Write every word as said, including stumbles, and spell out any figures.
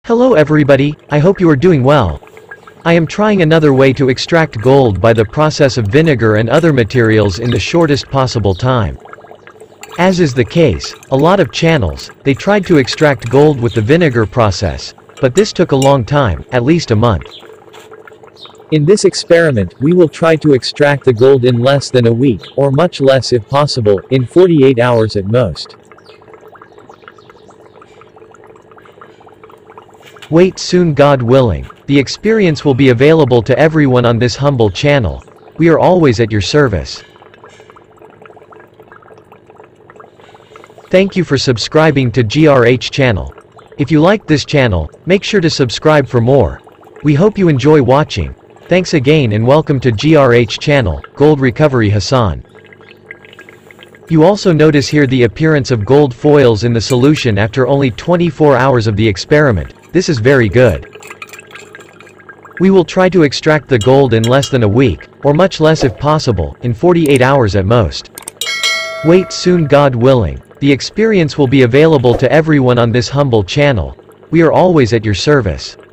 Hello everybody, I hope you are doing well. I am trying another way to extract gold by the process of vinegar and other materials in the shortest possible time. As is the case, a lot of channels, they tried to extract gold with the vinegar process, but this took a long time, at least a month. In this experiment, we will try to extract the gold in less than a week, or much less if possible, in forty-eight hours at most. Wait soon, God willing. The experience will be available to everyone on this humble channel. We are always at your service. Thank you for subscribing to G R H channel. If you liked this channel, make sure to subscribe for more. We hope you enjoy watching. Thanks again and welcome to G R H channel, Gold Recovery Hassan. You also notice here the appearance of gold foils in the solution after only twenty-four hours of the experiment. This is very good. We will try to extract the gold in less than a week, or much less if possible, in forty-eight hours at most. Wait soon, God willing. The experience will be available to everyone on this humble channel. We are always at your service.